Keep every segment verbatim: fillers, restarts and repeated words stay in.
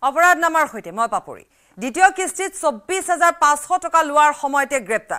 অপৰাধনামাৰ হৈতে মই পাপৰি দ্বিতীয় কিস্তিত চৌব্বিশ হাজাৰ পাঁচশ টকা লোৱাৰ সময়তে গ্ৰেপ্তাৰ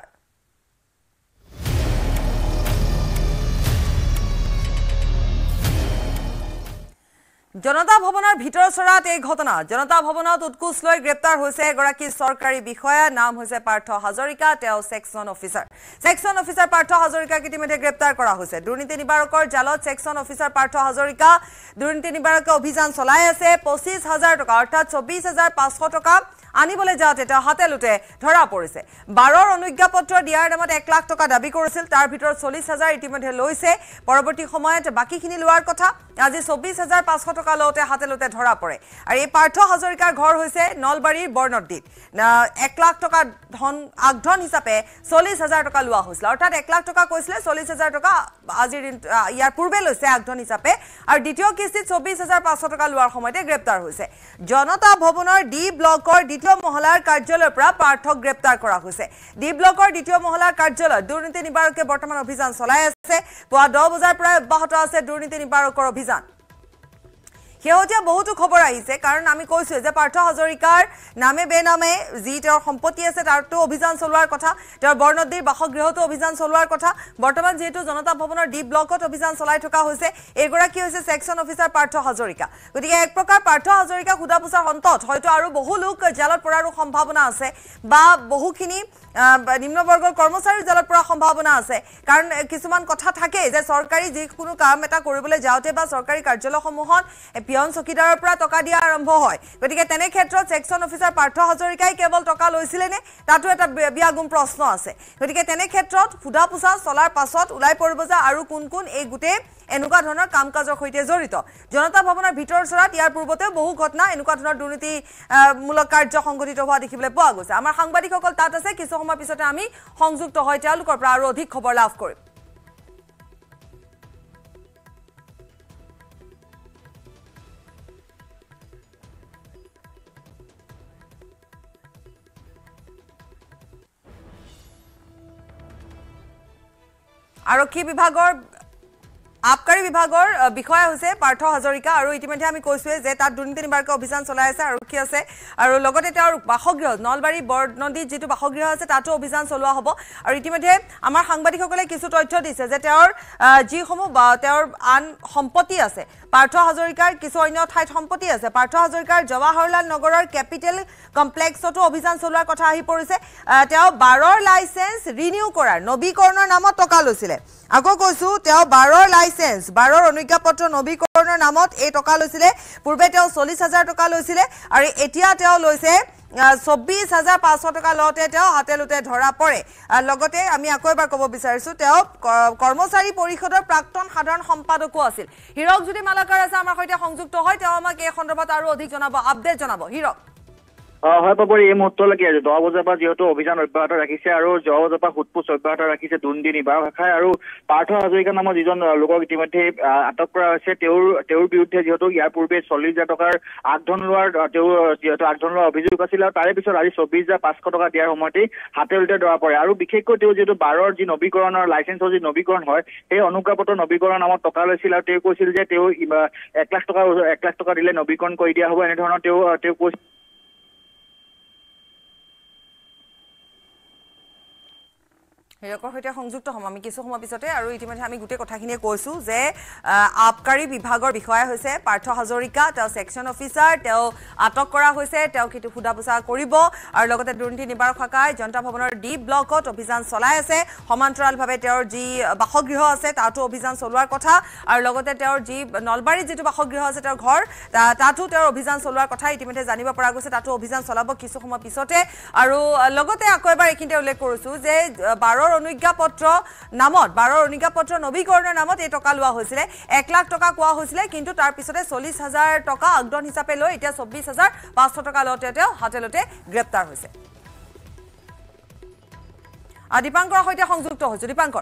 জনতা ভৱনৰ ভিতৰ চৰাত এই ঘটনা জনতা ভৱনত উৎকুচ লৈ গ্ৰেপ্তাৰ হৈছে এগৰাকী চৰকাৰী বিষয়া নাম হৈছে পাৰ্থ হাজৰিকা তেওঁ section officer section officer Partha Hazarika ইতিমধ্যে গ্ৰেপ্তাৰ কৰা হৈছে দুৰ্নীতি নিবাৰকৰ জালত সেকশন অফিচাৰ পাৰ্থ হাজৰিকা দুৰ্নীতি নিবাৰকে অভিযান চলাই আছে পঁচিছ হাজাৰ টকা অৰ্থাৎ চৌব্বিশ হাজাৰ পাঁচশ টকা আনিবলৈ যাওঁতে তেওঁ হাতেলুতে ধৰা পৰিছে বাৰৰ অনুজ্ঞাপত্ৰ দিয়াৰ নামত এক লাখ টকা দাবী কৰিছিল তাৰ ভিতৰত চল্লিশ হাজাৰ ইতিমধ্যে লৈছে পৰৱৰ্তী সময়ত বাকিখিনি লোৱাৰ কথা আজি চৌব্বিশ হাজাৰ পাঁচশ টকা লওঁতে হাতেলুতে ধৰা পৰে আৰু এই পাৰ্থ হাজৰিকাৰ ঘৰ হৈছে নলবাৰীৰ বৰনদীত এক লাখ টকা ধন আগধন হিচাপে চল্লিশ হাজাৰ টকা লোৱা হৈছিল অৰ্থাৎ এক লাখ টকা কৈছিলে চল্লিশ হাজাৰ টকা আজিৰ ইয়াৰ পূৰ্বে লৈছে আগধন হিচাপে আৰু দ্বিতীয় কিস্তিত চৌব্বিশ হাজাৰ পাঁচশ টকা লোৱাৰ সময়তে গ্ৰেপ্তাৰ হৈছে জনতা ভৱনৰ ডি ব্লকৰ দ্বিতীয় মহলাৰ কাৰ্যালয়ৰ পৰা পাৰ্থক গ্ৰেপ্তাৰ কৰা হৈছে ডি ব্লকৰ দ্বিতীয় মহলাৰ কাৰ্যালয়ত দুৰ্নীতি নিবাৰকে বৰ্তমান অভিযান চলাই আছে পুৱা দহ বজাৰ পৰা অব্যাহত আছে দুৰ্নীতি নিবাৰকৰ অভিযান হেওতিয়া বহুতো খবৰ আহিছে কাৰণ আমি কৈছো যে পাৰ্থ হাজৰিকাৰ নামে বেনামে যি তেওঁৰ সম্পত্তি আছে তাৰটো অভিযান চলোৱাৰ কথা তেওঁৰ বৰ্ণদীৰ বাসগৃহতো অভিযান চলোৱাৰ কথা বৰ্তমান যেহেতু জনতা ভৱনৰ ডি ব্লকত অভিযান চলাই থকা হৈছে এগৰাকী হৈছে সেকশন অফিচাৰ পাৰ্থ হাজৰিকা গতিকে এক প্ৰকাৰ পাৰ্থ হাজৰিকা খুদাপুছাৰ অন্তত হয়তো আৰু বহু লোক জালত পৰাৰ সম্ভাৱনা আছে বা বহুখিনি নিম্নবৰ্গৰ কৰ্মচাৰী জালত পৰা সম্ভাৱনা আছে কাৰণ কিছুমান কথা থাকে যে চৰকাৰী যিকোনো কাম এটা কৰিবলৈ যাওঁতে বা চৰকাৰী কাৰ্যালয়সমূহত পিয়ন চকীদাৰৰ পৰা টকা দিয়া আৰম্ভ হয় গতিকে তেনে ক্ষেত্ৰত সেকশন অফিচাৰ পাৰ্থ হাজৰিকাই কেৱল টকা লৈছিলে নে তাতো এটা বিয়াগুম প্ৰশ্ন আছে গতিকে তেনে ক্ষেত্ৰত খুদাপুছা চলাৰ পাছত ওলাই পৰিব যে আৰু কোন কোন এই গুটে এনেকুৱা ধৰণৰ কাম কাজৰ সৈতে জড়িত জনতা ভৱনৰ ভিতৰ চৰাত ইয়াৰ পূৰ্বতে বহু ঘটনা এনেকুৱা ধৰণৰ দুৰ্নীতি মূলক কাৰ্য সংঘটিত হোৱা দেখিবলৈ পোৱা গৈছে আমাৰ সাংবাদিকসকল তাত আছে কিছু সময় পিছতে আমি সংযুক্ত হৈ তেওঁলোকৰ পৰা আৰু অধিক খবৰ লাভ কৰিম আৰক্ষী বিভাগৰ আবকাৰী বিভাগৰ বিষয়া হৈছে পাৰ্থ হাজৰিকা আৰু ইতিমধ্যে আমি কৈছোৱে যে তাত দুৰ্নীতি নিবাৰকে অভিযান চলাই আছে আৰক্ষী আছে আৰু লগতে তেওঁৰ বাসগৃহ নলবাৰী বৰনদীত যেটো বাসগৃহ আছে তাতো অভিযান চলোৱা হ'ব আৰু ইতিমধ্যে আমাৰ সাংবাদিকসকলে কিছু তথ্য দিছে যে তেওঁৰ যিসমূহ বা তেওঁৰ আন সম্পত্তি আছে পাৰ্থ হাজৰিকাৰ কিছু অন্য ঠাইত সম্পত্তি আছে পাৰ্থ হাজৰিকাৰ জৱাহৰলাল নগৰৰ কেপিটেল কমপ্লেক্সতো অভিযান চলোৱাৰ কথা আহি পৰিছে তেওঁ বাৰৰ লাইসেন্স ৰিনিউ কৰাৰ নবীকৰণৰ নামত টকা লৈছিলে আকৌ কৈছো তেওঁ বাৰৰ লাইসেন্স বাৰৰ অনুজ্ঞাপত্ৰ নবীকৰণৰ নামত এই টকা লৈছিলে পূৰ্বে তেওঁ চল্লিশ হাজাৰ টকা লৈছিলে আৰু এতিয়া তেওঁ লৈছে চৌব্বিশ হাজাৰ পাঁচশ টকা লওঁতে তেওঁ হাতেলুতে ধৰা পৰে লগতে আমি আকৌ এবাৰ ক'ব বিচাৰিছো তেওঁ কৰ্মচাৰী পৰিষদৰ প্ৰাক্তন সাধাৰণ সম্পাদকো আছিল হিৰক যদি মালাকাৰ আছে আমাৰ সৈতে সংযুক্ত হয় তেওঁ আমাক এই সন্দৰ্ভত আৰু অধিক জনাব আপডেট জনাব হিৰক হয় পাপৰি এই মুহূৰ্তলৈকে দহ বজাৰ পৰা যিহেতু অভিযান অব্যাহত ৰাখিছে আৰু দহ বজাৰ পৰা সোধপোছ অব্যাহত ৰাখিছে দুৰ্নীতি নিবাৰক শাখাই আৰু পাৰ্থ হাজৰিকা নামৰ যিজন লোকক ইতিমধ্যে আটক কৰা হৈছে তেওঁৰ তেওঁৰ বিৰুদ্ধে যিহেতু ইয়াৰ পূৰ্বে চল্লিশ হাজাৰ টকাৰ আগধন লোৱাৰ তেওঁ যিহেতু আগধন লোৱাৰ অভিযোগ আছিল আৰু তাৰে পিছত আজি চৌব্বিশ হাজাৰ পাঁচশ টকা দিয়াৰ সময়তেই হাতেলুতে ধৰা পৰে আৰু বিশেষকৈ তেওঁ যিহেতু বাৰৰ যি নবীকৰণৰ লাইচেন্সৰ যি নবীকৰণ হয় সেই অনুজ্ঞাপত্ৰ নবীকৰণৰ নামত টকা লৈছিল আৰু তেওঁ কৈছিল যে তেওঁ এক লাখ টকা এক লাখ টকা দিলে নবীকৰণ কৰি দিয়া হ'ব এনেধৰণৰ তেওঁ তেওঁ কৈছিল হিৰকৰ সৈতে সংযুক্ত হম আমি কিছু সময় পিছতে আৰু ইতিমধ্যে আমি গুটে কথাখিনিয়ে কৈছো যে আবকাৰী বিভাগৰ বিষয়া হৈছে পাৰ্থ হাজৰিকা তেওঁ সেকশন অফিচাৰ তেওঁ আটক কৰা হৈছে তেওঁ কিটো খুদাপুছা কৰিব আৰু লগতে দুৰ্নীতি নিবাৰক শাখাই জনতা ভৱনৰ ডি ব্লকত অভিযান চলাই আছে সমান্তৰালভাৱে তেওঁৰ যি বাসগৃহ আছে তাতো অভিযান চলোৱাৰ কথা আৰু লগতে তেওঁৰ যি নলবাৰীত যেটো বাসগৃহ আছে তেওঁৰ ঘৰ তাতো তেওঁৰ অভিযান চলোৱাৰ কথা ইতিমধ্যে জানিব পৰা গৈছে তাতো অভিযান চলাব কিছু সময় পিছতে আৰু লগতে আকৌ এবাৰ এখিনতে উল্লেখ কৰিছো যে বাৰৰ অনুজ্ঞাপত্ৰ নামত বাৰৰ অনুজ্ঞাপত্ৰ নবীকৰণৰ নামত এই টকা লোৱা হৈছিল এক লাখ টকা কোৱা হৈছিল কিন্তু তাৰ পিছতে চল্লিশ হাজাৰ টকা আগধন হিচাপে লৈ এতিয়া চৌব্বিশ হাজাৰ পাঁচশ টকা লওঁতে তেওঁ হাতেলুতে গ্ৰেপ্তাৰ হৈছে দীপাংকৰ সৈতে সংযুক্ত হৈছো দীপাংকৰ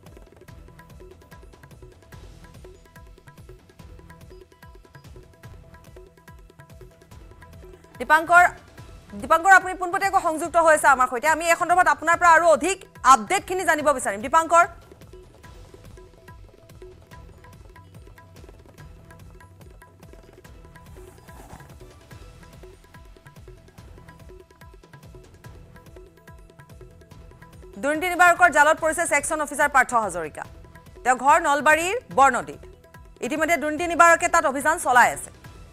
দীপাংকৰ দীপাংকৰ আপুনি পুনপটীয়াকৈ সংযুক্ত হৈছে আমাৰ সৈতে আমি এই সন্দৰ্ভত আপোনাৰ পৰা আৰু অধিক আপডেটখিনি জানিব বিচাৰিম দীপাংকৰ দুৰ্নীতি নিবাৰকৰ জালত পৰিছে ছেকশ্যন অফিচাৰ পাৰ্থ হাজৰিকা তেওঁ ঘৰ নলবাৰীৰ বৰনদীত ইতিমধ্যে দুৰ্নীতি নিবাৰকে তাত অভিযান চলাই আছে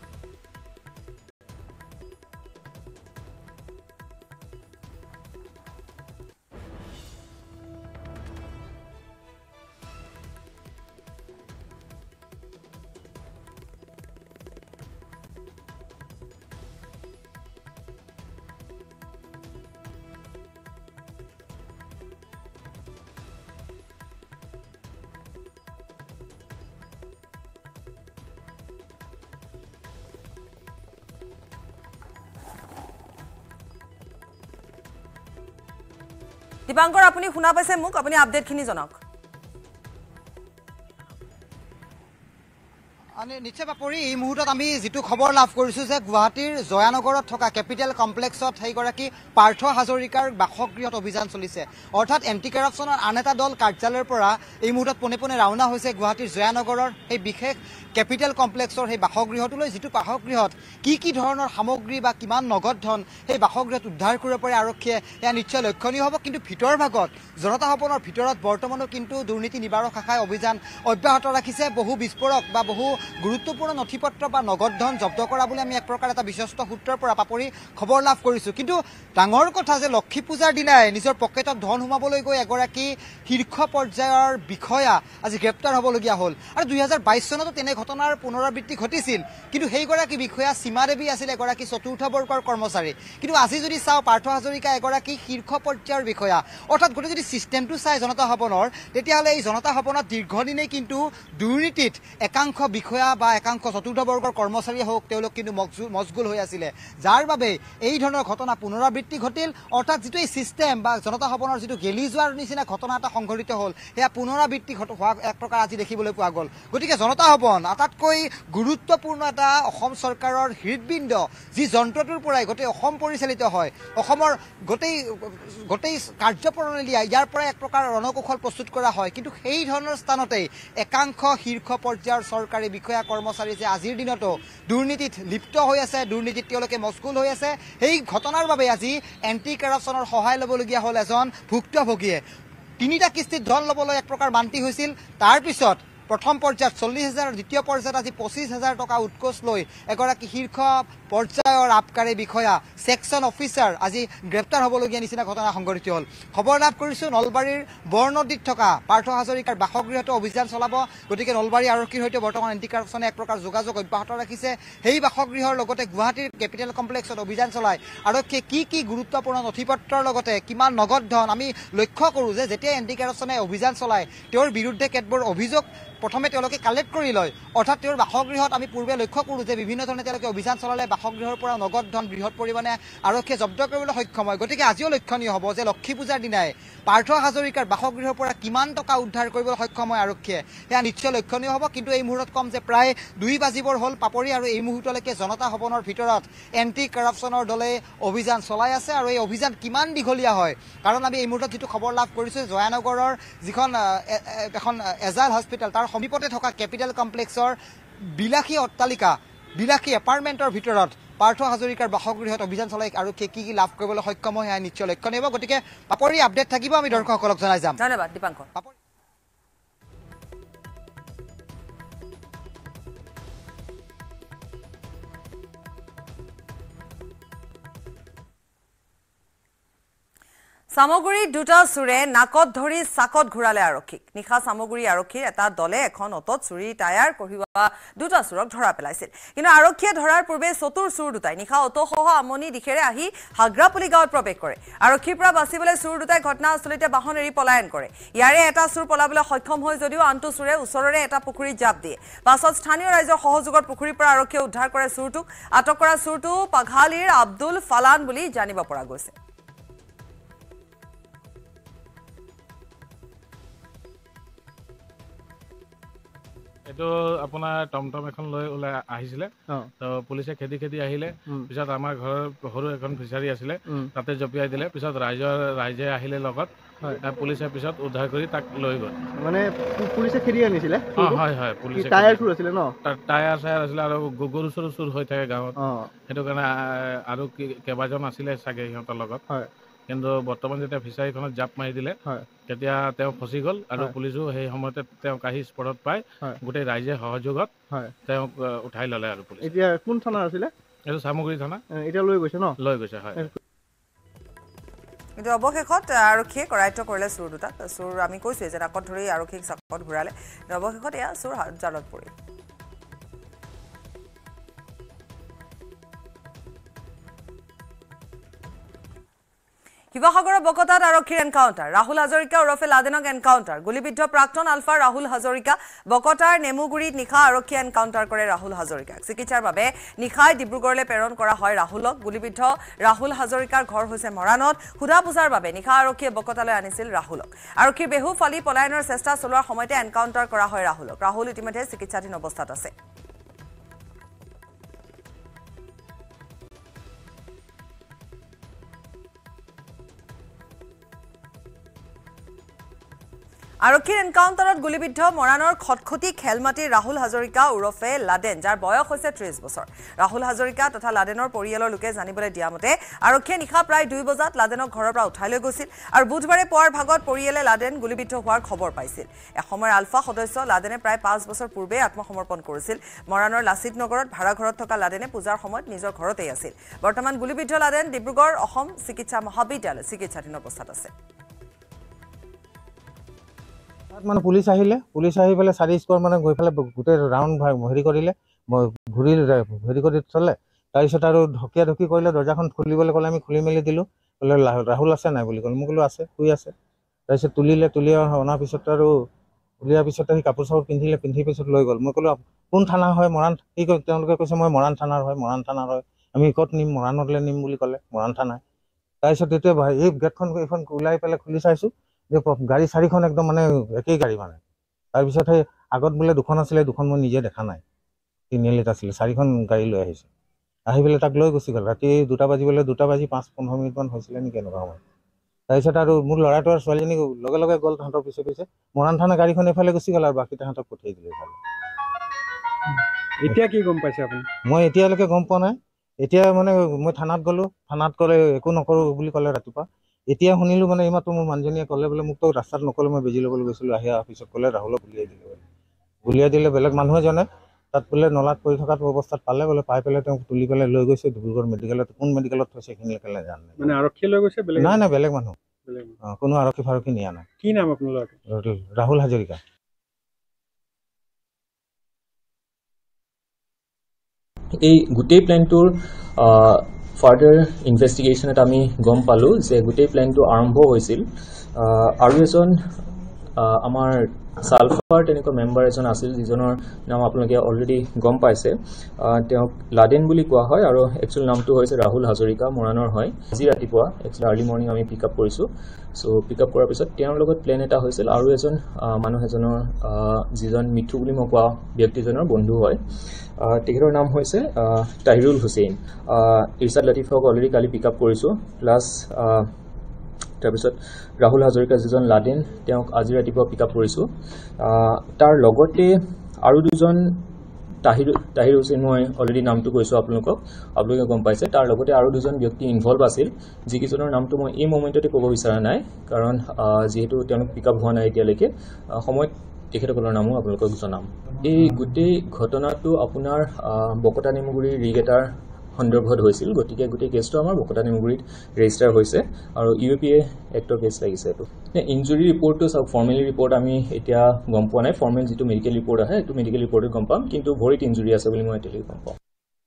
দীপাংকৰ আপুনি শুনা পাইছে মোক আপুনি আপডেটখিনি জনাওক আনে নিশ্চয় বাপৰি এই মুহূৰ্তত আমি যেটো খবৰ লাভ কৰিছো যে গুৱাহাটীৰ জয়ানগৰত থকা ক্যাপিটেল কমপ্লেক্সত হেইগৰাকী পাৰ্থ হাজৰিকাৰ বাসগৃহত অভিযান চলিছে অৰ্থাৎ এন্টি কাৰাপচনৰ আন এটা দল কাৰ্যালয়ৰ পৰা এই মুহূৰ্তত পোনে পোনে ৰাওনা হৈছে গুৱাহাটীৰ জয়ানগৰৰ এই বিশেষ ক্যাপিটেল কমপ্লেক্সৰ সেই বাসগৃহটোলৈ যেটো বাসগৃহত কি কি ধৰণৰ সামগ্ৰী বা কিমান নগদ ধন সেই বাসগৃহত উদ্ধাৰ কৰিব পাৰে আৰক্ষীয়ে এয়া নিশ্চয় লক্ষণীয় হ'ব কিন্তু ভিতৰ ভাগত জনতা ভৱনৰ ভিতৰত বৰ্তমানো কিন্তু দুৰ্নীতি নিবাৰক শাখাই অভিযান অব্যাহত ৰাখিছে বহু বিস্ফোৰক বা বহু গুৰুত্বপূৰ্ণ নথিপত্ৰ বা নগদ ধন জব্দ কৰা বুলি আমি এক প্ৰকাৰ এটা বিশ্বস্ত সূত্ৰৰ পৰা পাপৰি খবৰ লাভ কৰিছো কিন্তু ডাঙৰ কথা যে লক্ষী পূজাৰ দিনাই নিজৰ পকেটত ধন হুমাবলৈ গৈ এগৰাকী শীৰ্ষ পৰ্যায়ৰ বিষয়া আজি গ্ৰেপ্তাৰ হ'বলগীয়া হ'ল আৰু দুই হাজাৰ বাইশ চনতো তেনে ঘটনাৰ পুনৰাবৃত্তি ঘটিছিল কিন্তু সেইগৰাকী বিষয়া সীমা দেৱী আছিল এগৰাকী চতুৰ্থ বৰ্গৰ কৰ্মচাৰী কিন্তু আজি যদি চাও পাৰ্থ হাজৰিকা এগৰাকী শীৰ্ষ পৰ্যায়ৰ বিষয়া অৰ্থাৎ গোটেই যদি সিস্টেমটো চাই জনতা ভৱনৰ তেতিয়াহ'লে এই জনতা ভৱনত দীৰ্ঘদিনে কিন্তু দুৰ্নীতিত একাংশ বিষয়া বা একাংশ চতুৰ্থ বৰ্গৰ কৰ্মচাৰী হোক তেওঁলোক কিন্তু মজগুল হৈ আছিল যাৰ বাবে এই ধৰণৰ ঘটনা পুনৰাবৃত্তি ঘটিল অৰ্থাৎ যেটো এই সিস্টেম বা জনতা ভৱনৰ যেটো গেলি যোৱাৰ নিচিনা ঘটনা এটা সংঘটিত হ'ল হেয়া পুনৰাবৃত্তি হোৱা এক প্ৰকাৰ আজি দেখিবলৈ পোৱা গ'ল গতিকে জনতা ভৱন আটাইতকৈ গুৰুত্বপূৰ্ণ এটা অসম চৰকাৰৰ হৃদবিন্দ যি যন্ত্ৰটোৰ পৰাই গোটেই অসম পৰিচালিত হয় অসমৰ গোটেই গোটেই কাৰ্যপ্ৰণালী ইয়াৰ পৰা এক প্ৰকাৰ ৰণকৌশল প্ৰস্তুত কৰা হয় কিন্তু সেই ধৰণৰ স্থানতে একাংশ শীৰ্ষ পৰ্যায়ৰ চৰকাৰী বিষয়া কৰ্মচাৰী যে আজিৰ দিনতো দুৰ্নীতিত লিপ্ত হৈ আছে দুৰ্নীতিত তেওঁলোকে মস্কুল হৈ আছে সেই ঘটনাৰ বাবে আজি এন্টি কাৰাপচনৰ সহায় ল'বলগীয়া হ'ল এজন ভুক্তভোগীয়ে তিনিটা কিস্তিত ধন ল'বলৈ এক প্ৰকাৰ মান্তি হৈছিল তাৰ পিছত প্ৰথম পৰ্যায়ত চল্লিশ হাজাৰ দ্বিতীয় পৰ্যায়ত আজি পঁচিছ হাজাৰ টকা উৎকোচ লৈ এগৰাকী শীৰ্ষ পৰ্যায়ৰ আবকাৰী বিষয়া সেকশন অফিচাৰ আজি গ্ৰেপ্তাৰ হ'বলগীয়া নিচিনা ঘটনা সংঘটিত হ'ল খবৰ লাভ কৰিছো নলবাৰীৰ বৰনদীত থকা পাৰ্থ হাজৰিকাৰ বাসগৃহটো অভিযান চলাব গতিকে নলবাৰী আৰক্ষীৰ সৈতে বৰ্তমান এন্টি কাৰাপচনে এক প্ৰকাৰ যোগাযোগ অব্যাহত ৰাখিছে সেই বাসগৃহৰ লগতে গুৱাহাটীৰ কেপিটেল কমপ্লেক্সত অভিযান চলাই আৰক্ষীয়ে কি কি গুৰুত্বপূৰ্ণ নথিপত্ৰৰ লগতে কিমান নগদ ধন আমি লক্ষ্য কৰোঁ যে যেতিয়া এন্টি কাৰাপচনে অভিযান চলায় তেওঁৰ বিৰুদ্ধে কেতবোৰ অভিযোগ প্ৰথমে তেওঁলোকে কালেক্ট কৰি লয় অৰ্থাৎ তেওঁৰ বাসগৃহত আমি পূৰ্বে লক্ষ্য কৰোঁ যে বিভিন্ন ধৰণে তেওঁলোকে অভিযান চলালে বাসগৃহৰ পৰা নগদ ধন বৃহৎ পৰিমাণে আৰক্ষীয়ে জব্দ কৰিবলৈ সক্ষম হয় গতিকে আজিও লক্ষণীয় হ'ব যে লক্ষী পূজাৰ দিনাই পাৰ্থ হাজৰিকাৰ বাসগৃহৰ পৰা কিমান টকা উদ্ধাৰ কৰিবলৈ সক্ষম হয় আৰক্ষীয়ে সেয়া নিশ্চয় লক্ষণীয় হ'ব কিন্তু এই মুহূৰ্তত কম যে প্ৰায় দুই বাজিবৰ হ'ল পাপৰি আৰু এই মুহূৰ্তলৈকে জনতা ভৱনৰ ভিতৰত এন্টি কাৰাপচনৰ দলে অভিযান চলাই আছে আৰু এই অভিযান কিমান দীঘলীয়া হয় কাৰণ আমি এই মুহূৰ্তত যেটো খবৰ লাভ কৰিছো জয়ানগৰৰ যিখন এখন এজাইল হস্পিটেল তাৰ সমীপতে থকা কেপিটেল কমপ্লেক্সৰ বিলাসী অট্টালিকা বিলাসী এপাৰ্টমেণ্টৰ ভিতৰত পাৰ্থ হাজৰিকাৰ বাসগৃহত অভিযান চলাই আৰু কি কি লাভ কৰিবলৈ সক্ষম হয় নিশ্চয় লক্ষণীয় হ'ব গতিকে পাপৰি আপডেট থাকিব আমি দৰ্শকসকলক জনাই যাম ধন্যবাদ দীপাংকৰ সামগুৰি দুটা চুৰে নাকত ধৰি চাকত ঘূৰালে আৰক্ষীক নিশা সামগুৰি আৰক্ষীৰ এটা দলে এখন অটত চুৰি টায়াৰ কঢ়িওৱা দুটা চুৰক ধৰা পেলাইছিল কিন্তু আৰক্ষীয়ে ধৰাৰ পূৰ্বে চতুৰ চুৰ দুটাই নিশা অটসহ আমনি দিশেৰে আহি হাগ্ৰাপুলি গাঁৱত প্ৰৱেশ কৰে আৰক্ষীৰ পৰা বাচিবলৈ চুৰ দুটাই ঘটনাস্থলীতে বাহন এৰি পলায়ন কৰে ইয়াৰে এটা চুৰ পলাবলৈ সক্ষম হৈ যদিও আনটো চুৰে ওচৰৰে এটা পুখুৰীত জাপ দিয়ে পাছত স্থানীয় ৰাইজৰ সহযোগত পুখুৰীৰ পৰা আৰক্ষীয়ে উদ্ধাৰ কৰে চুৰটোক আটক কৰা চুৰটো পাঘালিৰ আব্দুল ফালান বুলি জানিব পৰা গৈছে এটো আপোনাৰ টমটম এখন লৈ ওলাই আহিছিলে তো পুলিচে খেদি খেদি আহিলে পিছত আমাৰ ঘৰৰ সৰু এখন ফিচাৰী আছিলে তাতে জপিয়াই দিলে পিছত ৰাইজৰ ৰাইজে আহিলে লগত পুলিচে পিছত উদ্ধাৰ কৰি তাক লৈ গ'ল মানে পুলিচে খেদি আনিছিলে হয় হয় পুলিচে টায়াৰ চুৰ আছিলে ন টায়াৰ চায়াৰ আছিলে আৰু গগৰু চৰু চুৰ হৈ থাকে গাঁৱত সেইটো কাৰণে আৰু কেইবাজন আছিলে চাগে সিহঁতৰ লগত কিন্তু বৰ্তমান যেতিয়া ফিচাৰীখনত জাপ মাৰি দিলে তেতিয়া তেওঁ ফচি গ'ল আৰু পুলিচো সেই সময়তে তেওঁক আহি স্পটত পাই গোটেই ৰাইজে সহযোগত তেওঁক উঠাই ল'লে আৰু পুলিচ। এতিয়া কোন থানা আছিলে? এইটো চামগুৰি থানা। এতিয়া লৈ গৈছে ন? লৈ গৈছে, হয়। কিন্তু অৱশেষত আৰক্ষীয়ে কৰায়ত্ব কৰিলে চোৰ দুটাক। চোৰ আমি কৈছোৱে যে নাকত ধৰি আৰক্ষীক চাকত ঘূৰালে। অৱশেষত এয়া চোৰ জালত পৰিল। শিৱসাগৰৰ বকতাত আৰক্ষীৰ এনকাউণ্টাৰ। ৰাহুল হাজৰিকা ওৰফে লাডেনক এনকাউণ্টাৰ। গুলীবিদ্ধ প্ৰাক্তন আলফা ৰাহুল হাজৰিকা। বকতাৰ নেমুগুৰিত নিশা আৰক্ষীয়ে এনকাউণ্টাৰ কৰে ৰাহুল হাজৰিকাক। চিকিৎসাৰ বাবে নিশাই ডিব্ৰুগড়লৈ প্ৰেৰণ কৰা হয় ৰাহুলক। গুলীবিদ্ধ ৰাহুল হাজৰিকাৰ ঘৰ হৈছে মৰাণত। সোধা পোছাৰ বাবে নিশা আৰক্ষীয়ে বকতালৈ আনিছিল ৰাহুলক। আৰক্ষীৰ বেহু ফালি পলায়নৰ চেষ্টা চলোৱাৰ সময়তে এনকাউণ্টাৰ কৰা হয় ৰাহুলক। ৰাহুল ইতিমধ্যে চিকিৎসাধীন অৱস্থাত আছে। আৰক্ষীৰ এনকাউণ্টাৰত গুলীবিদ্ধ মৰাণৰ খটখটি খেলমাটিৰ ৰাহুল হাজৰিকা ওৰফে লাডেন, যাৰ বয়স হৈছে ত্ৰিশ বছৰ। ৰাহুল হাজৰিকা তথা লাডেনৰ পৰিয়ালৰ লোকে জানিবলৈ দিয়া মতে আৰক্ষীয়ে নিশা প্ৰায় দুই বজাত লাডেনক ঘৰৰ পৰা উঠাই লৈ গৈছিল আৰু বুধবাৰে পুৱাৰ ভাগত পৰিয়ালে লাডেন গুলীবিদ্ধ হোৱাৰ খবৰ পাইছিল। এসময়ৰ আলফা সদস্য লাডেনে প্ৰায় পাঁচ বছৰ পূৰ্বে আত্মসমৰ্পণ কৰিছিল। মৰাণৰ লাচিত নগৰত ভাড়াঘৰত থকা লাডেনে পূজাৰ সময়ত নিজৰ ঘৰতেই আছিল। বৰ্তমান গুলীবিদ্ধ লাডেন ডিব্ৰুগড় অসম চিকিৎসা মহাবিদ্যালয়ত চিকিৎসাধীন অৱস্থাত আছে। মানে পুলিচ আহিলে, পুলিচ আহি পেলাই চাৰি স্কোৱাৰ মানে গৈ পেলাই গোটেই ৰাউণ্ড হেৰি কৰিলে, ঘূৰি হেৰি কৰি থলে। তাৰপিছত আৰু ঢকিয়া ঢকি কৰিলে, দৰ্জাখন খুলিবলৈ ক'লে, আমি খুলি মেলি দিলোঁ। ক'লে ৰাহুল আছে নাই বুলি ক'লে। মই ক'লো আছে, শুই আছে। তাৰপিছত তুলিলে, তুলি অনাৰ পিছত আৰু উলিয়াৰ পিছত সি কাপোৰ চাপোৰ পিন্ধিলে, পিন্ধি পিছত লৈ গ'ল। মই ক'লো কোন থানা হয়? মৰাণ। সি তেওঁলোকে কৈছে মই মৰাণ থানাৰ হয়, মৰাণ থানাৰ হয়। আমি ক'ত নিম? মৰাণলৈ নিম বুলি ক'লে, মৰাণ থানাই। তাৰপিছত তেতিয়া এই গেটখন এইখন ওলাই পেলাই খুলি চাইছোঁ যে গাড়ী চাৰিখন একদম মানে একেই গাড়ী মানে। তাৰপিছত সেই আগত বোলে দুখন আছিলে, দুখন মই নিজে দেখা নাই, তিনিআলিত আছিলে। চাৰিখন গাড়ী লৈ আহিছে। আহি পেলাই তাক লৈ গুচি গ'ল। ৰাতি দুটা বাজিবলৈ দুটা বাজি পাঁচ পোন্ধৰ মিনিটমান হৈছিলে নেকি এনেকুৱা সময়। তাৰপিছত আৰু মোৰ ল'ৰাটো আৰু ছোৱালীজনীক লগে লগে গ'ল তাহাঁতৰ পিছে পিছে। মৰাণ থানা গাড়ীখন এইফালে গুচি গ'ল আৰু বাকী তাহাঁতক পঠিয়াই দিলে এইফালে। এতিয়া কি গম পাইছে আপুনি? মই এতিয়ালৈকে গম পোৱা নাই। এতিয়া মানে মই থানাত গ'লোঁ, থানাত ক'লে একো নকৰোঁ বুলি ক'লে ৰাতিপুৱা। এতিয়া শুনিলোঁ মানে এইমাত্ৰ মোৰ মানুহজনীয়ে ক'লে বোলে মোক তো ৰাস্তাত নক'লে, মই বেজি ল'বলৈ গৈছিলোঁ, আহি অফিচত ক'লে ৰাহুলক গুলিয়াই দিলে বোলে। গুলিয়াই দিলে বেলেগ মানুহে জানে। তাত বোলে নলাত পৰি থকা অৱস্থাত পালে বোলে, পাই পেলাই তেওঁক তুলি পেলাই লৈ গৈছে ডিব্ৰুগড় মেডিকেলত। কোন মেডিকেলত থৈছে সেইখিনিলৈকে নাজানে। মানে আৰক্ষী লৈ গৈছে? নাই নাই, বেলেগ মানুহ। অঁ, কোনো আৰক্ষী ফাৰক্ষী নিয়া নাই। কি নাম আপোনাৰ ল'ৰাটো? ৰাহুল হাজৰিকা। এই গোটেই প্লেনটোৰ ফাৰ্ডাৰ ইনভেষ্টিগেশ্যনত আমি গম পালোঁ যে গোটেই প্লেনটো আৰম্ভ হৈছিল আৰু এজন আমাৰ সালফাৰ তেনেকুৱা মেম্বাৰ এজন আছিল, যিজনৰ নাম আপোনালোকে অলৰেডি গম পাইছে। তেওঁক লাডেন বুলি কোৱা হয় আৰু একচুৱেল নামটো হৈছে ৰাহুল হাজৰিকা, মৰাণৰ হয়। আজি ৰাতিপুৱা একচুৱেলি আৰ্লি মৰ্ণিং আমি পিক আপ কৰিছোঁ। চ' পিক আপ কৰাৰ পিছত তেওঁৰ লগত প্লেন এটা হৈছিল আৰু এজন মানুহ এজনৰ, যিজন মিঠু বুলি মই কোৱা ব্যক্তিজনৰ বন্ধু হয়। তেখেতৰ নাম হৈছে তাহিৰুল হুছেইন। ইৰছাদ লতিফক অলৰেডি কালি পিক আপ কৰিছোঁ। প্লাছ তাৰপিছত ৰাহুল হাজৰিকা যিজন লাডেন, তেওঁক আজি ৰাতিপুৱা পিক আপ কৰিছোঁ। তাৰ লগতে আৰু দুজন, তাহিৰ তাহিৰ হুছেইন মই অলৰেডি নামটো কৈছোঁ আপোনালোকক, আপোনালোকে গম পাইছে। তাৰ লগতে আৰু দুজন ব্যক্তি ইনভলভ আছিল, যিকেইজনৰ নামটো মই এই মমেণ্টতে ক'ব বিচৰা নাই, কাৰণ যিহেতু তেওঁলোক পিক আপ হোৱা নাই এতিয়ালৈকে। সময়ত তেখেতসকলৰ নামো আপোনালোকক জনাম। এই গোটেই ঘটনাটো আপোনাৰ বকতা নেমুগুৰিৰ ৰিগ এটাৰ সন্দৰ্ভত হৈছিল, গতিকে গোটেই কেছটো আমাৰ বকতা নেমুগুৰিত ৰেজিষ্টাৰ হৈছে আৰু U A P A act case লাগিছে এইটো। ইঞ্জুৰি ৰিপৰ্টটো চাওক, ফৰ্মেলি ৰিপৰ্ট আমি এতিয়া গম পোৱা নাই। ফৰ্মেল যিটো মেডিকেল ৰিপৰ্ট আহে সেইটো মেডিকেল ৰিপৰ্টত গম পাম, কিন্তু ভৰিত ইঞ্জুৰি আছে বুলি মই এতিয়ালৈকে গম পাওঁ।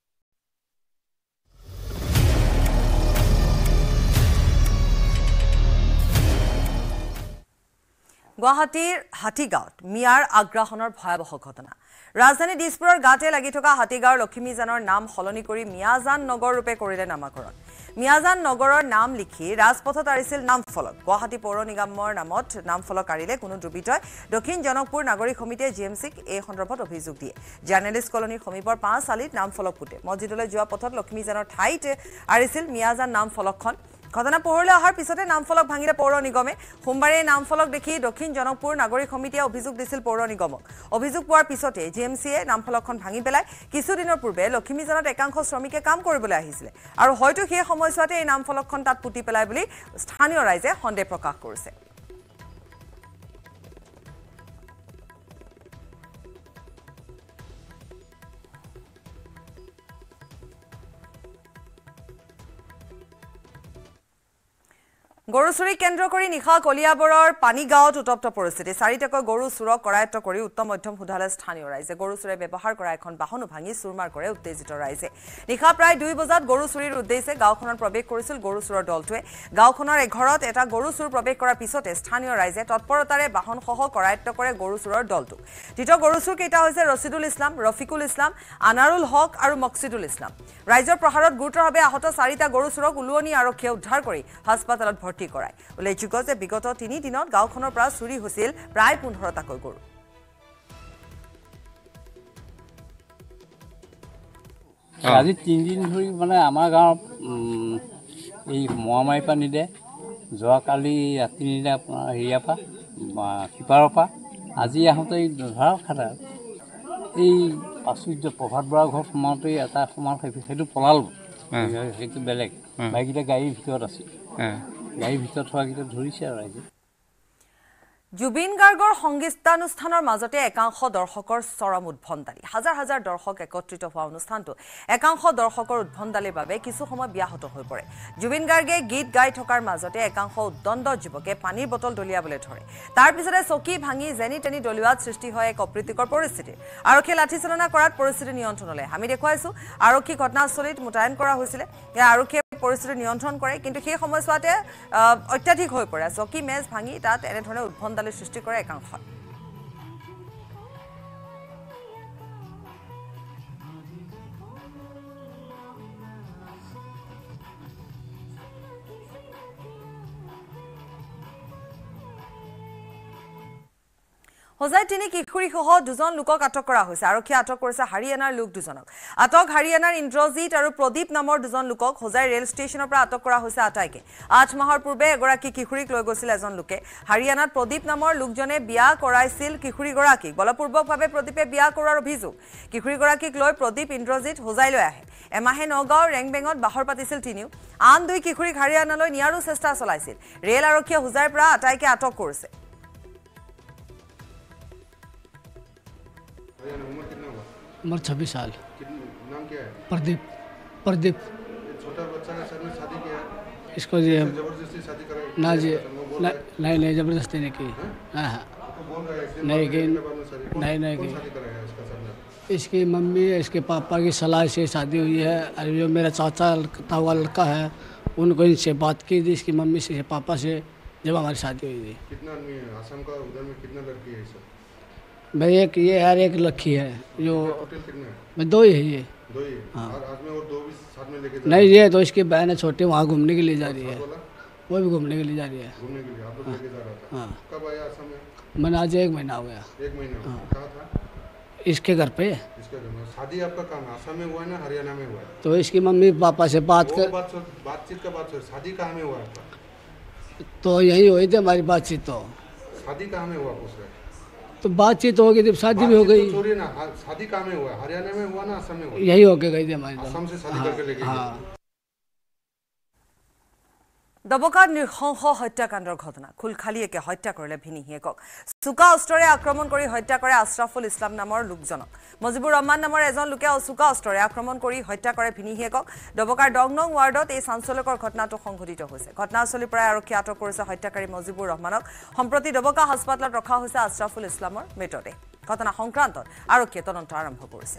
গুৱাহাটীৰ হাতীগাঁৱত মিয়াৰ আগ্ৰাসনৰ ভয়াৱহ ঘটনা। ৰাজধানী দিছপুৰৰ গাতে লাগি থকা হাতীগাঁৱৰ লক্ষ্মীজানৰ নাম সলনি কৰি মিয়াজান নগৰ ৰূপে কৰিলে নামাকৰণ। মিয়াজান নগৰৰ নাম লিখি ৰাজপথত আৰিছিল নামফলক। গুৱাহাটী পৌৰ নিগমৰ নামত নামফলক আৰিলে কোনো দুৰ্বৃত্তই। দক্ষিণ জনকপুৰ নাগৰিক সমিতিয়ে জি এম চিক এই সন্দৰ্ভত অভিযোগ দিয়ে। জাৰ্নেলিষ্ট কলনীৰ সমীপৰ পাঁচ আলিত নামফলক পুতে। মছজিদলৈ যোৱা পথত লক্ষ্মীজানৰ ঠাইত আৰিছিল মিয়াজান নাম ফলকখন। ঘটনা পোহৰলৈ অহাৰ পিছতে নামফলক ভাঙিলে পৌৰ নিগমে সোমবাৰে নামফলক দেখি দক্ষিণ জনকপুৰ নাগৰিক সমিতিয়ে অভিযোগ দিছিল পৌৰ নিগমক অভিযোগ পোৱাৰ পিছতে জি এম চিয়ে নামফলকখন ভাঙি পেলাই কিছুদিনৰ পূৰ্বে লখিমীজনত একাংশ শ্ৰমিকে কাম কৰিবলৈ আহিছিলে আৰু হয়তো সেই সময়ছোৱাতে এই নামফলকখন তাত পুতি পেলাই বুলি স্থানীয় ৰাইজে সন্দেহ প্ৰকাশ কৰিছে গৰু চুৰি কেন্দ্ৰ কৰি নিশা কলিয়াবৰৰ পানীগাঁৱত উত্তপ্ত পৰিস্থিতি চাৰিটাকৈ গৰু চুৰক কৰায়ত্ব কৰি উত্তম মধ্যম সোধালে স্থানীয় ৰাইজে গৰু চুৰে ব্যৱহাৰ কৰা এখন বাহনো ভাঙি চুৰমাৰ কৰে উত্তেজিত ৰাইজে নিশা প্ৰায় দুই বজাত গৰু চুৰিৰ উদ্দেশ্যে গাঁওখনত প্ৰৱেশ কৰিছিল গৰু চুৰৰ দলটোৱে গাঁওখনৰ এঘৰত এটা গৰু চুৰ প্ৰৱেশ কৰাৰ পিছতে স্থানীয় ৰাইজে তৎপৰতাৰে বাহনসহ কৰায়ত্ব কৰে গৰু চুৰৰ দলটো ধৃত গৰু চুৰ কেইটা হৈছে ৰচিদুল ইছলাম ৰফিকুল ইছলাম আনাৰুল হক আৰু মকছিদুল ইছলাম ৰাইজৰ প্ৰহাৰত গুৰুতৰভাৱে আহত চাৰিটা গৰু চুৰক উলুৱনি আৰক্ষীয়ে উদ্ধাৰ কৰি হাস্পতালত ভৰ্তি কৰায় উল্লেখযোগ্য যে বিগত তিনি দিনত গাঁওখনৰ পৰা চুৰি হৈছিল প্ৰায় পোন্ধৰটাকৈ গৰু আজি তিনিদিন ধৰি মানে আমাৰ গাঁৱত এই মহামাৰীৰ পৰা নিলে যোৱাকালি ৰাতি নিলে আপোনাৰ হেৰিয়াৰ পৰা সিপাৰৰ পৰা আজি আহোঁতে এই ধৰা খাটা এই আচুৰ্য প্ৰভাত বৰা ঘৰত সোমাওঁতে এটা সমান সেইটো পলালোঁ সেইটো বেলেগ বাইককেইটা গাড়ীৰ ভিতৰত আছিল গাড়ীৰ ভিতৰত থোৱাকেইটা ধৰিছে আৰু ৰাইজে জুবিন গাৰ্গৰ সংগীতানুষ্ঠানৰ মাজতে একাংশ দৰ্শকৰ চৰম উদ্ভণ্ডালি হাজাৰ হাজাৰ দৰ্শক একত্ৰিত হোৱা অনুষ্ঠানটো একাংশ দৰ্শকৰ উদ্ভণ্ডালিৰ বাবে কিছু সময় ব্যাহত হৈ পৰে জুবিন গাৰ্গে গীত গাই থকাৰ মাজতে একাংশ উদ্দণ্ড যুৱকে পানীৰ বটল দলিয়াবলৈ ধৰে তাৰ পিছতে চকী ভাঙি যেনি তেনি দলিওৱাত সৃষ্টি হয় এক অপ্ৰীতিকৰ পৰিস্থিতি আৰক্ষীয়ে লাঠিচালনা কৰাত পৰিস্থিতি নিয়ন্ত্ৰণলৈ আমি দেখুৱাইছো আৰক্ষী ঘটনাস্থলীত মুতায়ন কৰা হৈছিলে ইয়াৰ আৰক্ষীয়ে পৰিস্থিতি নিয়ন্ত্ৰণ কৰে কিন্তু সেই সময়ছোৱাতে অত্যাধিক হৈ পৰে চকী মেজ ভাঙি তাত এনেধৰণে উদ্ভণ্ডালি সৃষ্টি কৰে একাংশ হোজাই তিনি কিশোৰীসহ দুজন লোকক আটক কৰা হৈছে আৰক্ষীয়ে আটক কৰিছে হাৰিয়ানাৰ লোক দুজনক আটক হাৰিয়ানাৰ ইন্দ্ৰজিত আৰু প্ৰদীপ নামৰ দুজন লোকক হোজাই ৰেল ষ্টেচনৰ পৰা আটক কৰা হৈছে আটাইকে আঠ মাহৰ পূৰ্বে এগৰাকী কিশোৰীক লৈ গৈছিল এজন লোকে হাৰিয়ানাত প্ৰদীপ নামৰ লোকজনে বিয়া কৰাইছিল কিশোৰীগৰাকীক বলপূৰ্বকভাৱে প্ৰদীপে বিয়া কৰোৱাৰ অভিযোগ কিশোৰীগৰাকীক লৈ প্ৰদীপ ইন্দ্ৰজিত হোজাইলৈ আহে এমাহে নগাঁৱৰ ৰেংবেঙত বাহৰ পাতিছিল তিনিও আন দুই কিশোৰীক হাৰিয়ানালৈ নিয়াৰো চেষ্টা চলাইছিল ৰেল আৰক্ষীয়ে হোজাইৰ পৰা আটাইকে আটক কৰিছে उम्र छब्बीस साल नाम क्या है प्रदीप प्रदीप छोटा बच्चा के साथ में शादी किया इसको ये जबरदस्ती शादी कराई ना जी नहीं नहीं ज़बरदस्ती नहीं की हाँ हाँ नहीं की नहीं नहीं की इसकी मम्मी इसके पापा की सलाह से शादी हुई है और जो मेरा चाचा तावा लड़का है उनको इनसे बात की थी इसकी मम्मी से पापा से जब हमारी शादी हुई थी कितना आदमी है आसाम का उधर में कितना लड़की है सब भाई एक ये यार एक लड़की है जो टोटल कितने मैं दो ही है ये दो ही हाँ। और आज में और दो भी साथ में लेके नहीं ये तो इसकी बहन है छोटी वहाँ घूमने के लिए जा रही है वो भी घूमने के लिए जा रही है घूमने के लिए आप लोग लेके जा रहा था हाँ कब आया आसाम में मैंने आज एक महीना हो गया एक महीना हाँ। कहाँ था इसके घर पे इसका घर में शादी आपका कहाँ आसाम में हुआ है ना हरियाणा में हुआ है तो इसकी मम्मी पापा से बात वो कर बात बातचीत का बात शादी कहाँ में हुआ आपका तो यही हुई थी हमारी बातचीत तो शादी कहाँ में हुआ पूछ रहे तो बातचीत हो गई थी शादी भी हो गई छोड़िए ना शादी कहाँ में हुआ हरियाणा में हुआ ना आसाम में हुआ यही होके गई थी हमारी आसाम से शादी करके लेके हाँ দবকাত নৃশংস হত্যাকাণ্ডৰ ঘটনা খুলখালিয়েকে হত্যা কৰিলে ভিনীহিয়েকক চুকা অস্ত্ৰৰে আক্ৰমণ কৰি হত্যা কৰে আশৰাফুল ইছলাম নামৰ লোকজনক মজিবুৰ ৰহমান নামৰ এজন লোকে চুকা অস্ত্ৰৰে আক্ৰমণ কৰি হত্যা কৰে ভিনীহিয়েকক দবকাৰ দং নং ৱাৰ্ডত এই চাঞ্চল্যকৰ ঘটনাটো সংঘটিত হৈছে ঘটনাস্থলীৰ পৰা আৰক্ষী আটক কৰিছে হত্যাকাৰী মজিবুৰ ৰহমানক সম্প্ৰতি দবকা হাস্পতালত ৰখা হৈছে আশৰাফুল ইছলামৰ মৃতদেহ ঘটনা সংক্ৰান্তত আৰক্ষীয়ে তদন্ত আৰম্ভ কৰিছে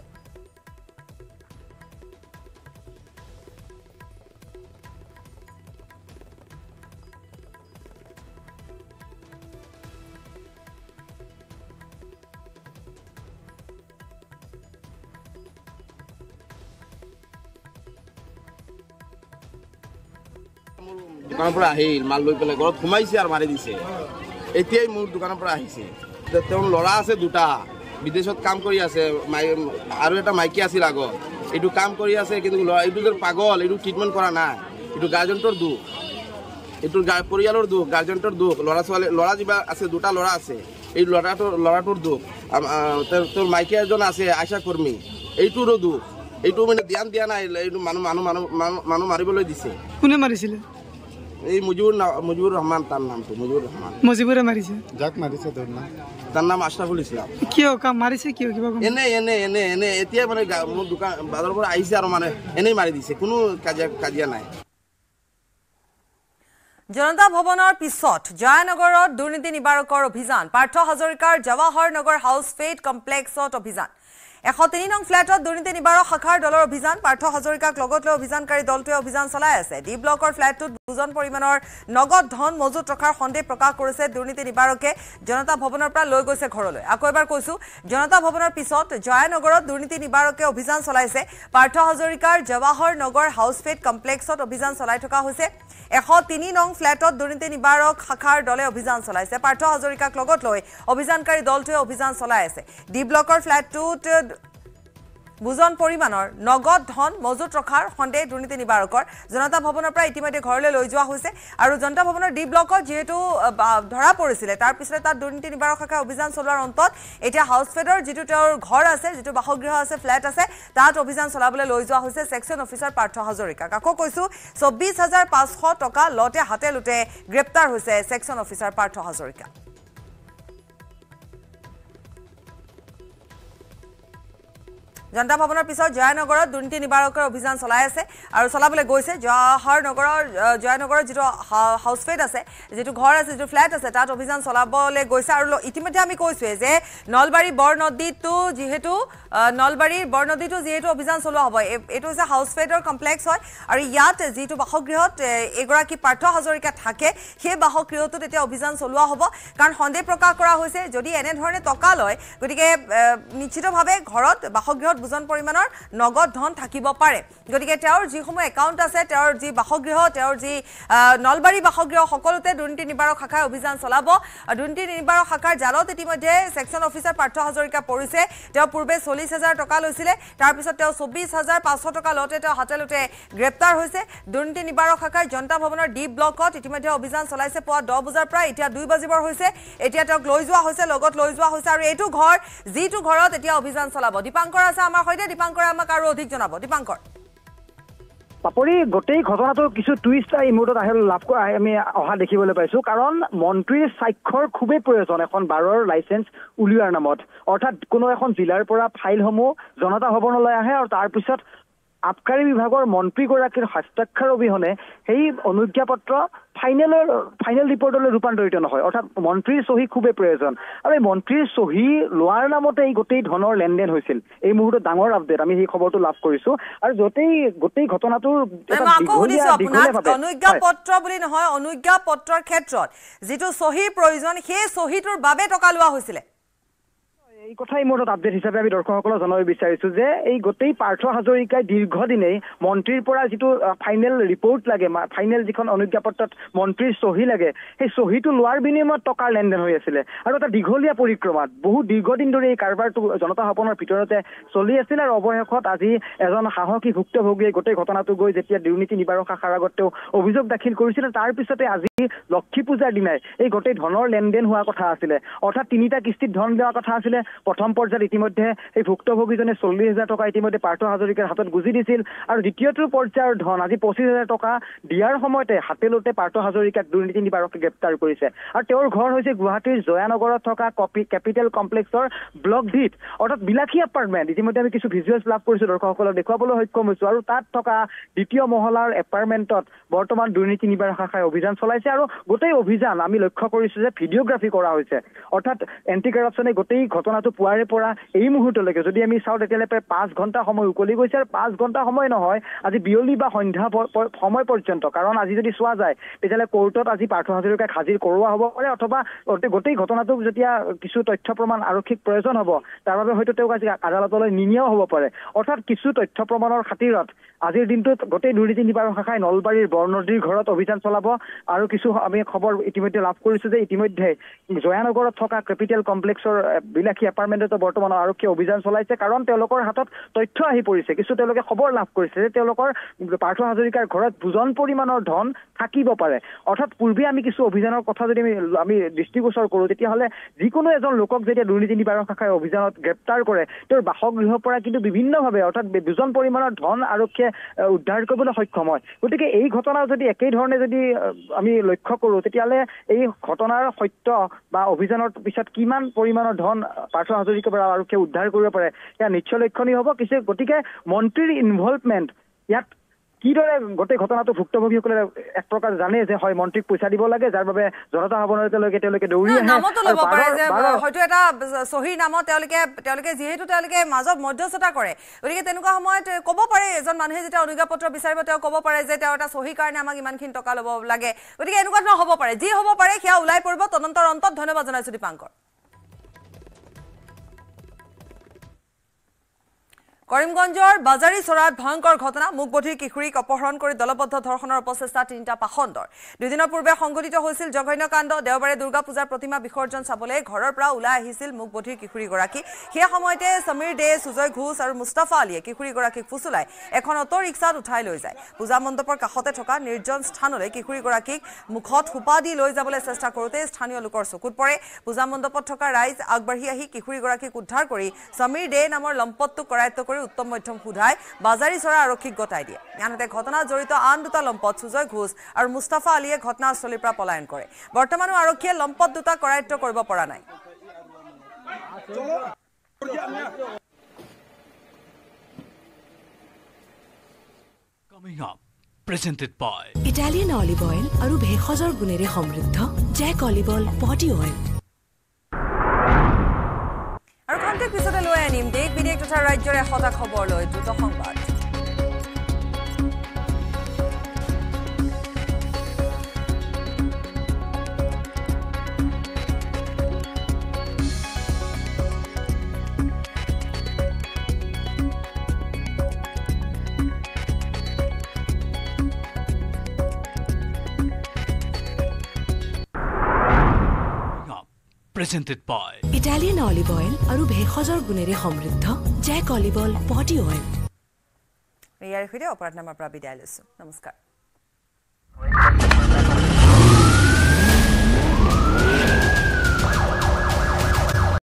দোকানৰ পৰা আহিল মাল লৈ পেলাই ঘৰত সোমাইছে আৰু মাৰি দিছে এতিয়াই মোৰ দোকানৰ পৰা আহিছে তেওঁৰ ল'ৰা আছে দুটা বিদেশত কাম কৰি আছে আৰু এটা মাইকী আছিল আগত এইটো কাম কৰি আছে কিন্তু ল'ৰা এইটো যে পাগল এইটো ট্ৰিটমেণ্ট কৰা নাই এইটো গাৰ্জেণ্টৰ দুখ এইটোৰ পৰিয়ালৰ দুখ গাৰ্জেণ্টৰ দুখ ল'ৰা ছোৱালী ল'ৰা যিবা আছে দুটা ল'ৰা আছে এই ল'ৰাটোৰ ল'ৰাটোৰ দুখ তোৰ মাইকী এজন আছে আশা কৰ্মী এইটোৰো দুখ এইটো মানে ধ্যান দিয়া নাই এইটো মানুহ মানুহ মানুহ মানুহ মাৰিবলৈ দিছে কোনে মাৰিছিলে এই মুজিবুৰ মুজিবুৰ ৰহমান তাৰ নামটো মুজিবুৰ ৰহমান মুজিবুৰে মাৰিছে যাক মাৰিছে তোৰ নাম তাৰ নাম আশৰাফুল ইছলাম কিয় কাম মাৰিছে কিয় কিবা এনে এনে এনে এনে এতিয়া মানে মোৰ দোকান বাজাৰৰ পৰা আহিছে আৰু মানে এনেই মাৰি দিছে কোনো কাজিয়া কাজিয়া নাই জনতা ভৱনৰ পিছত জয়ানগৰত দুৰ্নীতি নিবাৰকৰ অভিযান পাৰ্থ হাজৰিকাৰ জৱাহৰ নগৰ হাউচ ফেড কমপ্লেক্সত অভিযান এশ তিনি নং ফ্লেটত দুৰ্নীতি নিবাৰক শাখাৰ দলৰ অভিযান পাৰ্থ হাজৰিকাক লগত লৈ অভিযানকাৰী দলটোৱে অভিযান চলাই আছে ডি ব্লকৰ ফ্লেটটোত দুজন পৰিমাণৰ নগদ ধন মজুত ৰখাৰ সন্দেহ প্ৰকাশ কৰিছে দুৰ্নীতি নিবাৰকে জনতা ভৱনৰ পৰা লৈ গৈছে ঘৰলৈ আকৌ এবাৰ কৈছো জনতা ভৱনৰ পিছত জয়ানগৰত দুৰ্নীতি নিবাৰকে অভিযান চলাইছে পাৰ্থ হাজৰিকাৰ জৱাহৰ নগৰ হাউচ ফেড কমপ্লেক্সত অভিযান চলাই থকা হৈছে এশ তিনি নং ফ্লেটত দুৰ্নীতি নিবাৰক শাখাৰ দলে অভিযান চলাইছে পাৰ্থ হাজৰিকাক লগত লৈ অভিযানকাৰী দলটোৱে অভিযান চলাই আছে ডি ব্লকৰ ফ্লেটটোত বুজন পৰিমাণৰ নগদ ধন মজুত ৰখাৰ সন্দেহ দুৰ্নীতি নিবাৰকৰ জনতা ভৱনৰ পৰা ইতিমধ্যে ঘৰলৈ লৈ যোৱা হৈছে আৰু জনতা ভৱনৰ ডি ব্লকত যেহেতু ধৰা পৰিছিলে তাৰ পিছতে তাত দুৰ্নীতি নিবাৰক শাখাৰ অভিযান চলোৱাৰ অন্তত এতিয়া হাউচ ফেডৰ যেটো তেওঁৰ ঘৰ আছে যেটো বাসগৃহ আছে ফ্লেট আছে তাত অভিযান চলাবলৈ লৈ যোৱা হৈছে সেকশন অফিচাৰ পাৰ্থ হাজৰিকাক আকৌ কৈছো চৌব্বিছ হাজাৰ পাঁচশ টকা লটে হাতে লুটে গ্ৰেপ্তাৰ হৈছে সেকশন অফিচাৰ পাৰ্থ হাজৰিকা জনতা ভৱনৰ পিছত জয়ানগৰত দুৰ্নীতি নিবাৰকৰ অভিযান চলাই আছে আৰু চলাবলৈ গৈছে জৱাহৰ নগৰৰ জয়ানগৰৰ যেটো হাউচ ফেড আছে যেটো ঘৰ আছে যেটো ফ্লেট আছে তাত অভিযান চলাবলৈ গৈছে আৰু ইতিমধ্যে আমি কৈছোৱে যে নলবাৰী বৰনদীটো যেহেতু নলবাৰীৰ বৰনদীটো যেহেতু অভিযান চলোৱা হ'ব এটো হৈছে হাউচ ফেডৰ কমপ্লেক্স হয় আৰু ইয়াত যেটো বাসগৃহত এগৰাকী পাৰ্থ হাজৰিকা থাকে সেই বাসগৃহটোত এতিয়া অভিযান চলোৱা হ'ব কাৰণ সন্দেহ প্ৰকাশ কৰা হৈছে যদি এনে ধৰণে টকা লয় গতিকে নিশ্চিতভাৱে ঘৰত বাসগৃহত বুজন পৰিমাণৰ নগদ ধন থাকিব পাৰে গতিকে তেওঁৰ যি সমূহ একাউণ্ট আছে তেওঁৰ যি বাসগৃহ তেওঁৰ যি নলবাৰী বাসগৃহ সকলোতে দুৰ্নীতি নিবাৰক শাখাৰ অভিযান চলাব দুৰ্নীতি নিবাৰক শাখাৰ জালত ইতিমধ্যে সেকশন অফিচাৰ পাৰ্থ হাজৰিকা পৰিছে তেওঁ পূৰ্বে চল্লিছ হাজাৰ টকা লৈছিলে তাৰ পিছত তেওঁ চৌব্বিছ হাজাৰ পাঁচশ টকা লওঁতে তেওঁ হাতে লুটে গ্ৰেপ্তাৰ হৈছে দুৰ্নীতি নিবাৰক শাখাৰ জনতা ভৱনৰ ডি ব্লকত ইতিমধ্যে অভিযান চলাইছে পুৱা দহ বজাৰ পৰা এতিয়া দুই বাজিবৰ হৈছে এতিয়া তেওঁক লৈ যোৱা হৈছে লগত লৈ যোৱা হৈছে আৰু এইটো ঘৰ যিটো ঘৰত এতিয়া অভিযান চলাব দীপাংকৰ আছে আমাৰ সৈতে দীপাংকৰ আমাক আৰু অধিক জনাব দীপাংকৰ পাপৰি গোটেই ঘটনাটো কিছু টুইষ্ট এই মুহূৰ্তত আহিল লাভ কৰা আমি অহা দেখিবলৈ পাইছো কাৰণ মন্ত্ৰীৰ স্বাক্ষৰ খুবেই প্ৰয়োজন এখন বাৰৰ লাইচেন্স উলিওৱাৰ নামত অৰ্থাৎ কোনো এখন জিলাৰ পৰা ফাইলসমূহ জনতা ভৱনলৈ আহে আৰু তাৰ পিছত আবকাৰী বিভাগৰ মন্ত্ৰীগৰাকীৰ হস্তাক্ষৰ অবিহনে সেই অনুজ্ঞাপত্ৰ ফাইনেলৰ ফাইনেল ৰিপৰ্টলৈ ৰূপান্তৰিত নহয় অৰ্থাৎ মন্ত্ৰীৰ চহী খুবেই প্ৰয়োজন আৰু এই মন্ত্ৰীৰ চহী লোৱাৰ নামতে এই গোটেই ধনৰ লেনদেন হৈছিল এই মুহূৰ্তত ডাঙৰ আপডেট আমি সেই খবৰটো লাভ কৰিছো আৰু যতেই গোটেই ঘটনাটোৰ অনুজ্ঞাপত্ৰ বুলি নহয় অনুজ্ঞাপত্ৰৰ ক্ষেত্ৰত যিটো চহীৰ প্ৰয়োজন সেই চহীটোৰ বাবে টকা লোৱা হৈছিলে এই কথাই মুহূৰ্তত আপডেট হিচাপে আমি দৰ্শকসকলক জনাব বিচাৰিছো যে এই গোটেই পাৰ্থ হাজৰিকাই দীৰ্ঘদিনেই মন্ত্ৰীৰ পৰা যিটো ফাইনেল ৰিপৰ্ট লাগে ফাইনেল যিখন অনুজ্ঞাপত্ৰত মন্ত্ৰীৰ চহী লাগে সেই চহীটো লোৱাৰ বিনিময়ত টকাৰ লেনদেন হৈ আছিলে আৰু এটা দীঘলীয়া পৰিক্ৰমাত বহু দীৰ্ঘদিন ধৰি এই কাৰবাৰটো জনতা ভৱনৰ ভিতৰতে চলি আছিল আৰু অৱশেষত আজি এজন সাহসী ভুক্তভোগীয়ে গোটেই ঘটনাটো গৈ যেতিয়া দুৰ্নীতি নিবাৰক শাখাৰ আগত তেওঁ অভিযোগ দাখিল কৰিছিল তাৰ পিছতে আজি লক্ষী পূজাৰ দিনাই এই গোটেই ধনৰ লেনদেন হোৱা কথা আছিলে অৰ্থাৎ তিনিটা কিস্তিত ধন দেওয়া কথা আছিলে প্ৰথম পৰ্যায়ত ইতিমধ্যে এই ভুক্তভোগীজনে চল্লিছ হাজাৰ টকা ইতিমধ্যে পাৰ্থ হাজৰিকাৰ হাতত গুজি দিছিল আৰু দ্বিতীয়টো পৰ্যায়ৰ ধন আজি পঁচিছ হাজাৰ টকা দিয়াৰ সময়তে হাতে লোটে পাৰ্থ হাজৰিকাক দুৰ্নীতি নিবাৰকে গ্ৰেপ্তাৰ কৰিছে আৰু তেওঁৰ ঘৰ হৈছে গুৱাহাটীৰ জয়ানগৰত থকা কপি কেপিটেল কমপ্লেক্সৰ ব্লক ভিত অৰ্থাৎ বিলাসী এপাৰ্টমেণ্ট ইতিমধ্যে আমি কিছু ভিজুৱেলছ লাভ কৰিছো দৰ্শকসকলক দেখুৱাবলৈ সক্ষম হৈছো আৰু তাত থকা দ্বিতীয় মহলাৰ এপাৰ্টমেণ্টত বৰ্তমান দুৰ্নীতি নিবাৰক শাখাই অভিযান চলাইছে আৰু গোটেই অভিযান আমি লক্ষ্য কৰিছো যে ভিডিঅ'গ্ৰাফি কৰা হৈছে অৰ্থাৎ এণ্টি কৰাপশ্যনে গোটেই ঘটনাটো পুৱাৰে পৰা এই মুহূৰ্তলৈকে যদি আমি চাওঁ তেতিয়াহ'লে প্ৰায় পাঁচ ঘণ্টা সময় উকলি গৈছে আৰু পাঁচ ঘণ্টা সময় নহয় আজি বিয়লি বা সন্ধ্যা সময় পৰ্যন্ত কাৰণ আজি যদি চোৱা যায় তেতিয়াহ'লে কোৰ্টত আজি পাৰ্থ হাজৰিকাক হাজিৰ কৰোৱা হ'ব পাৰে অথবা গোটেই ঘটনাটোক যেতিয়া কিছু তথ্য প্ৰমাণ আৰক্ষীক প্ৰয়োজন হ'ব তাৰ বাবে হয়তো তেওঁক আজি আদালতলৈ নিনিয়াও হ'ব পাৰে অৰ্থাৎ কিছু তথ্য প্ৰমাণৰ খাতিৰত আজিৰ দিনটোত গোটেই দুৰ্নীতি নিবাৰক শাখাই নলবাৰীৰ বৰনদীৰ ঘৰত অভিযান চলাব আৰু কিছু আমি খবৰ ইতিমধ্যে লাভ কৰিছো যে ইতিমধ্যে জয়ানগৰত থকা কেপিটেল কমপ্লেক্সৰ বিলাসী ডিপাৰ্টমেণ্টতো বৰ্তমান আৰক্ষীয়ে অভিযান চলাইছে কাৰণ তেওঁলোকৰ হাতত তথ্য আহি পৰিছে কিছু তেওঁলোকে খবৰ লাভ কৰিছে যে তেওঁলোকৰ পাৰ্থ হাজৰিকাৰ ঘৰত বুজন পৰিমাণৰ ধন থাকিব পাৰে অৰ্থাৎ পূৰ্বে আমি কিছু অভিযানৰ কথা যদি আমি আমি দৃষ্টিগোচৰ কৰোঁ তেতিয়াহ'লে যিকোনো এজন লোকক যেতিয়া দুৰ্নীতি নিবাৰণ শাখাই অভিযানত গ্ৰেপ্তাৰ কৰে তেওঁৰ বাসগৃহৰ পৰা কিন্তু বিভিন্নভাৱে অৰ্থাৎ বুজন পৰিমাণৰ ধন আৰক্ষীয়ে উদ্ধাৰ কৰিবলৈ সক্ষম হয় গতিকে এই ঘটনা যদি একেই ধৰণে যদি আমি লক্ষ্য কৰোঁ তেতিয়াহ'লে এই ঘটনাৰ সত্য বা অভিযানৰ পিছত কিমান পৰিমাণৰ ধন পাৰ্থ হাজৰিকাৰ পৰা আৰক্ষীয়ে উদ্ধাৰ কৰিব পাৰে এয়া নিশ্চয় লক্ষণীয় হ'ব কিছু গতিকে মন্ত্ৰীৰ ইনভলভমেণ্ট ইয়াত কিদৰে গোটেই ঘটনাটো ভুক্তভোগীসকলে এক প্ৰকাৰ জানে যে হয় মন্ত্ৰীক পইচা দিব লাগে যাৰ বাবে জনতা ভৱনলৈকে তেওঁলোকে দৌৰি আহে নামতো ল'ব পাৰে যে হয়তো এটা সহিৰ নামত তেওঁলোকে তেওঁলোকে যিহেতু তেওঁলোকে মাজত মধ্যস্থতা কৰে গতিকে তেনেকুৱা সময়ত ক'ব পাৰে এজন মানুহে যেতিয়া অনুজ্ঞাপত্ৰ বিচাৰিব তেওঁ ক'ব পাৰে যে তেওঁ এটা সহিৰ কাৰণে আমাক ইমানখিনি টকা ল'ব লাগে গতিকে এনেকুৱা ধৰণৰ হ'ব পাৰে যি হ'ব পাৰে সেয়া ওলাই পৰিব তদন্তৰ অন্তত ধন্যবাদ জনাইছোঁ দীপাংকৰ কৰিমগঞ্জৰ বাজাৰী চৰাত ভয়ংকৰ ঘটনা মুখবধিৰ কিশোৰীক অপহৰণ কৰি দলবদ্ধ ধৰ্ষণৰ অপচেষ্টা তিনিটা পাখণ্ডৰ দুদিনৰ পূৰ্বে সংঘটিত হৈছিল জঘন্য কাণ্ড দেওবাৰে দুৰ্গা পূজাৰ প্ৰতিমা বিসৰ্জন চাবলৈ ঘৰৰ পৰা ওলাই আহিছিল মুখবধিৰ কিশোৰীগৰাকী সেই সময়তে সমীৰ দে সুজয় ঘোষ আৰু মুস্তাফা আলীয়ে কিশোৰীগৰাকীক ফুচুলাই এখন অটো ৰিক্সাত উঠাই লৈ যায় পূজা মণ্ডপৰ কাষতে থকা নিৰ্জন স্থানলৈ কিশোৰীগৰাকীক মুখত সোপা দি লৈ যাবলৈ চেষ্টা কৰোঁতে স্থানীয় লোকৰ চকুত পৰে পূজা মণ্ডপত থকা ৰাইজ আগবাঢ়ি আহি কিশোৰীগৰাকীক উদ্ধাৰ কৰি সমীৰ দে নামৰ লম্পটটোক কৰায়ত্ব কৰি উত্তম মধ্যম সুধাই বাজাৰী চৰা আৰক্ষীক গতাই দিয়ে আনহাতে ঘটনাত জড়িত আন দুটা লম্পট সুজয় ঘোষ আৰু মুস্তাফা আলীয়ে ঘটনাস্থলীৰ পৰা পলায়ন কৰে বৰ্তমানো আৰক্ষীয়ে লম্পট দুটা কৰায়ত্ব কৰিব পৰা নাই Coming up, presented by Italian olive oil আৰু ভেষজৰ গুণেৰে সমৃদ্ধ জেক অলিভ অইল বডি অইল আৰু খন্তেক পিছতে লৈ আনিম দেশ বিদেশ তথা ৰাজ্যৰ এশটা খবৰ লৈ দ্ৰুত সংবাদ presented by Italian olive oil আৰু ভেষজৰ গুণেৰে সমৃদ্ধ জেক অলিভ অইল বডি অইল ইয়াৰ সৈতে অপৰাধ নামৰ পৰা বিদায় লৈছোঁ নমস্কাৰ